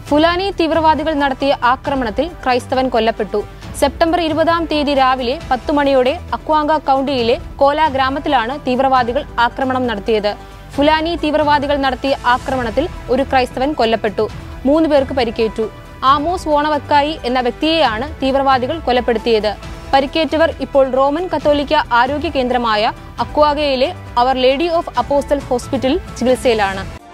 Fulani തീവ്രവാദികൾ നടത്തിയ ആക്രമണത്തിൽ ക്രൈസ്തവൻ കൊല്ലപ്പെട്ടു. സെപ്റ്റംബർ 20 രാവിലെ 10 മണിയോടെ അക്വാങ്ക കൗണ്ടിയിലെ കോല ഗ്രാമത്തിലാണ് തീവ്രവാദികൾ ആക്രമണം നടത്തിയത്. ഫുലാനി തീവ്രവാദികൾ നടത്തിയ ആക്രമണത്തിൽ ഒരു ക്രൈസ്തവൻ കൊല്ലപ്പെട്ടു. 3 പേർക്ക് പരിക്കേറ്റു. ആമോസ് വോണവക്കായി എന്ന വ്യക്തിയെയാണ് തീവ്രവാദികൾ കൊലപ്പെടുത്തിയത്. പരിക്കേറ്റവർ ഇപ്പോൾ റോമൻ കത്തോലിക്ക ആരോഗ്യ കേന്ദ്രമായ അക്വാഗയിലെ അവർ ലേഡി ഓഫ് അപ്പോസ്റ്റൽ ഹോസ്പിറ്റലിൽ ചികിത്സയിലാണ്.